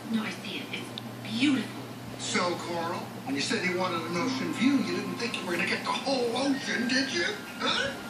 No, I see it. It's beautiful. So, Coral, when you said you wanted an ocean view, you didn't think you were going to get the whole ocean, did you? Huh?